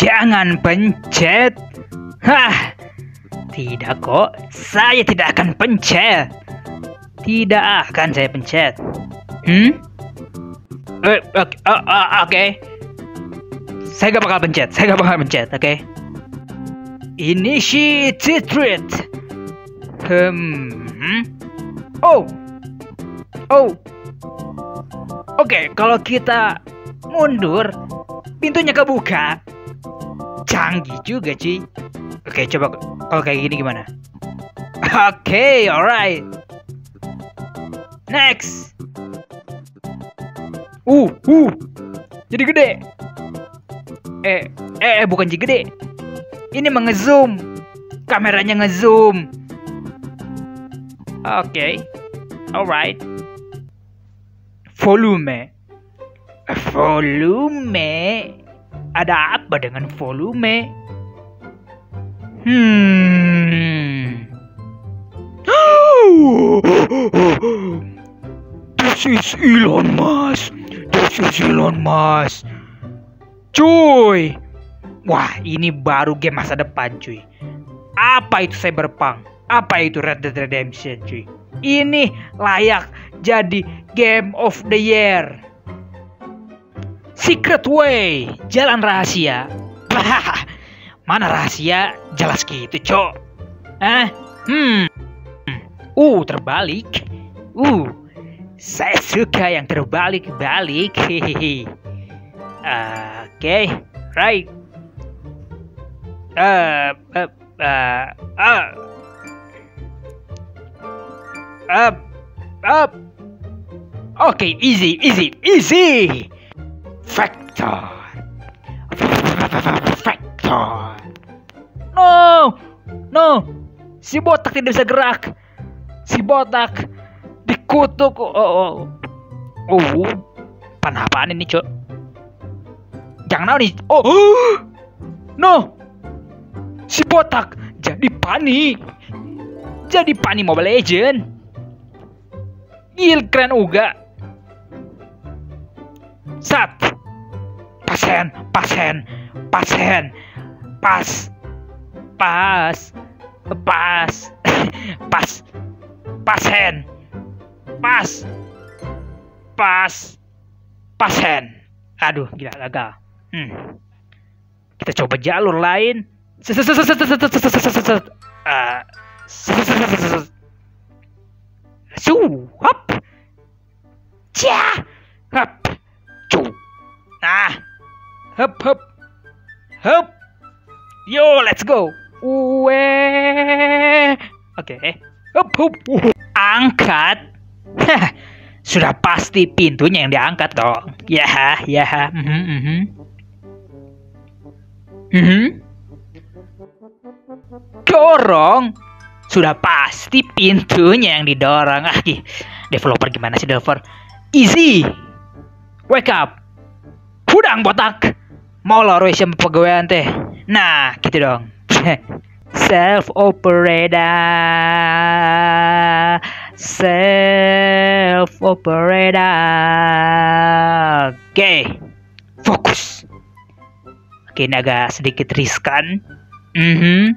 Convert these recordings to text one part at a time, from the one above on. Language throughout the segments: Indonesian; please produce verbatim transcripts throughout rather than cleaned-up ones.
Jangan pencet. Hah, tidak kok, saya tidak akan pencet. Tidak akan saya pencet. Hmm? Eh, oke, okay. uh, uh, okay. Saya gak bakal pencet, saya gak bakal pencet, oke? Okay? Initiate threat. Hmm. Oh. Oh. Oke, okay, kalau kita mundur, pintunya kebuka. Canggih juga, cuy. Oke, okay, coba kalau kayak gini gimana? Oke, okay, alright. Next. Uh, uh. Jadi gede. Eh, eh, eh bukan jadi gede. Ini mengezoom. Kameranya ngezoom. Oke. Okay. Alright. Volume. Volume. Ada apa dengan volume? Hmm. This is Elon Musk. This is Elon Musk. Cuy. Wah, ini baru game masa depan, cuy. Apa itu Cyberpunk? Apa itu Red Dead Redemption, cuy? Ini layak jadi Game of the Year. Secret Way, jalan rahasia. Mana rahasia? Jelas gitu, cok. Eh? Hmm. Uh, terbalik. Uh, saya suka yang terbalik-balik. Hehehe. Uh, Oke, okay. Right. Uh, uh, uh, uh. Up, up. Oke, okay, easy, easy, easy. Vector. Vector. No, no. Si botak tidak bisa gerak. Si botak dikutuk. Oh, oh, oh. Panapaan ini, cok? Jangan nih. Oh, no. Si botak jadi Pani. Jadi Pani Mobile Legend. Gil, keren uga. Sat. Pasen, pasen, pasen. Pas. Pas. Pas. Pas. Pasen. Pas. Pas. Pasen. Aduh, gila gagal. Hmm. Kita coba jalur lain. Suap. Cia. Hap. Cu. Nah. Hup hup. Hup. Yo, let's go. Uwe. Oke. Okay. Hup hup. Angkat. Sudah pasti pintunya yang diangkat dong. Ya, ya. Mhm, mhm. Mhm. Dorong. Sudah pasti pintunya yang didorong. Ah, developer gimana sih developer? Easy. Wake up. Hudang botak. Mau loro sama pegawaian teh. Nah, gitu dong. Self operator. Self operator. Oke. Okay. Fokus. Oke, ini agak sedikit riskan. Mhm.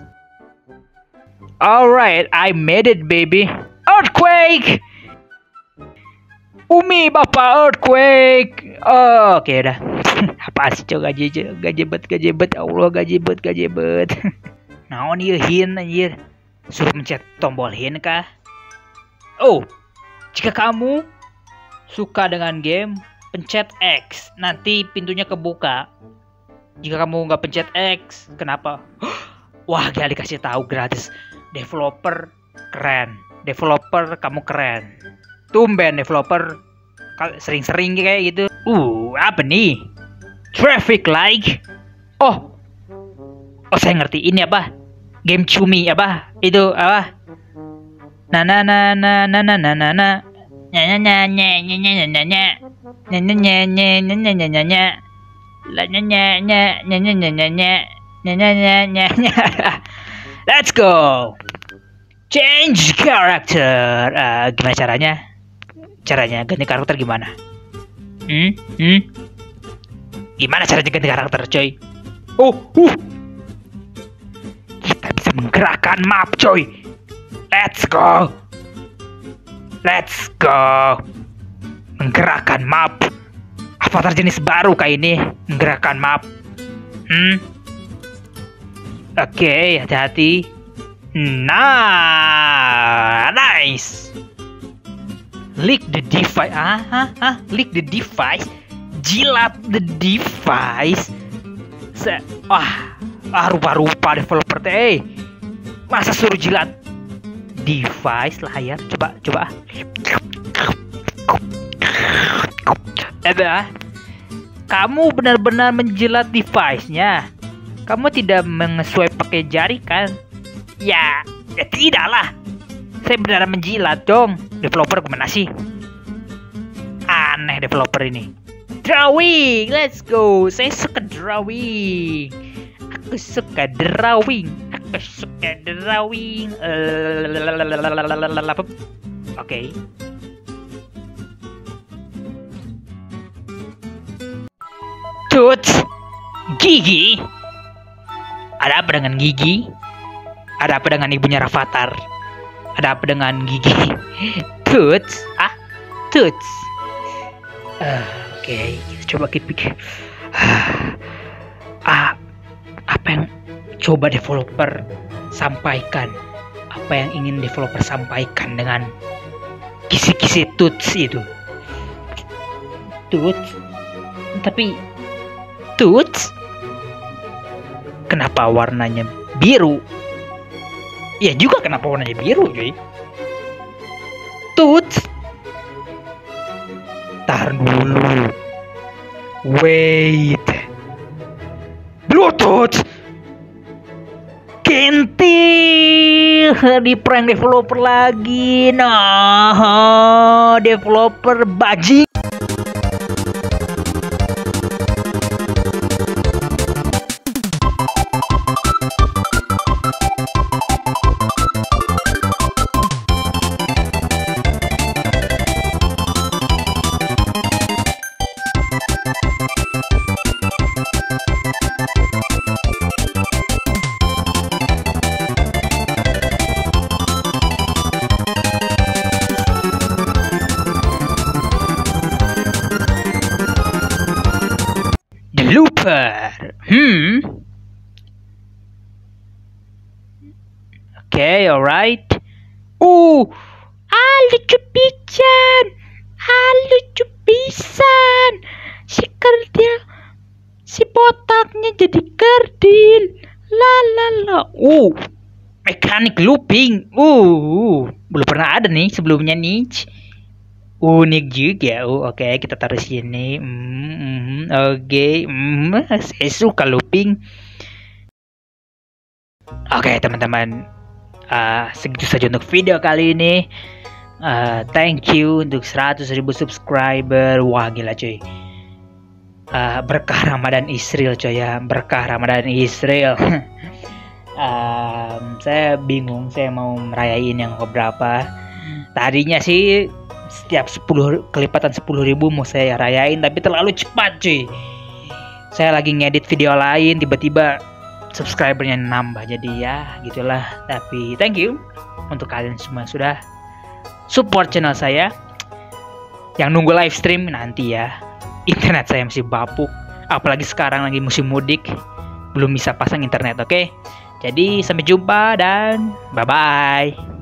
Alright, I made it, baby. Earthquake. Umi, bapak earthquake. Oh, oke okay, udah. Apa sih coba gaji gajebet gajebet Allah gajebet gajebet. Naon ieu hin anjir. Suruh mencet tombol hin kah? Oh, jika kamu suka dengan game, pencet X. Nanti pintunya kebuka. Jika kamu nggak pencet X, kenapa? Wah, gak dikasih tahu gratis. Developer keren. Developer kamu keren. Tumben developer sering-sering kayak gitu. Uh, apa nih? Traffic light. Oh. Oh, saya ngerti. Ini apa? Game cumi apa? Itu apa? Na na na na na na na na na. Nya nya nya nya nya nya nya nya. Nya nya nya nya nya nya nya nya nya. La nya nya nya nya nya nya nya nya. Nya nya nya nya nya. Let's go. Change character. Uh, gimana caranya? Caranya ganti karakter gimana? Hmm? Hmm? Gimana caranya ganti karakter, coy? Oh, uh. Kita bisa menggerakkan map, coy. Let's go. Let's go. Menggerakkan map. Avatar jenis baru kayak ini, menggerakkan map. Hmm. Oke, okay, hati-hati. Nah, nice. Lick the device. Ah, ah, ah. Lick the device. Jilat the device. Se ah, ah rupa-rupa developer teh. Masa suruh jilat device layar? Coba, coba. Ada. Kamu benar-benar menjilat device-nya. Kamu tidak mengeswipe pakai jari kan? Ya, ya tidaklah. Saya benar menjilat dong. Developer kemana sih? Aneh developer ini. Drawing, let's go. Saya suka drawing. Aku suka drawing. Aku suka drawing. Oke. Toots, gigi. Ada apa dengan gigi? Ada apa dengan ibunya Rafathar? Ada apa dengan gigi? Toots, ah, Toots. Uh, Oke, okay. Kita coba kita pikir. Ah, apa yang coba developer sampaikan? Apa yang ingin developer sampaikan dengan kisi-kisi Toots itu? Toots, tapi Toots, kenapa warnanya biru? Ya juga kenapa warnanya biru, cuy? Toots, tar dulu. Wait, Bluetooth, kentil di prank developer lagi. Nah, developer bajing. Looper. Hmm. Okay, alright. Uh, ah lucu pisan. Ah lucu pisan. Si kerdil, si botaknya jadi kerdil. La la la. Uh, mekanik looping. Uh, belum pernah ada nih sebelumnya nih. Unik juga. Oh, oke, okay. Kita taruh sini. Mm, mm, oke, okay. mm, saya suka looping. Oke, okay, teman-teman, uh, segitu saja untuk video kali ini. Uh, thank you untuk seratus ribu subscriber. Wah, gila cuy. Uh, berkah Ramadan Israel coy ya. Berkah Ramadan Israel. um, saya bingung saya mau merayain yang keberapa. Tadinya sih setiap sepuluh kelipatan sepuluh ribu mau saya rayain, tapi terlalu cepat cuy. Saya lagi ngedit video lain, tiba-tiba subscribernya nambah, jadi ya gitulah. Tapi thank you untuk kalian semua sudah support channel saya. Yang nunggu live stream nanti ya. Internet saya masih bapuk, apalagi sekarang lagi musim mudik, belum bisa pasang internet. Oke, jadi sampai jumpa dan bye bye.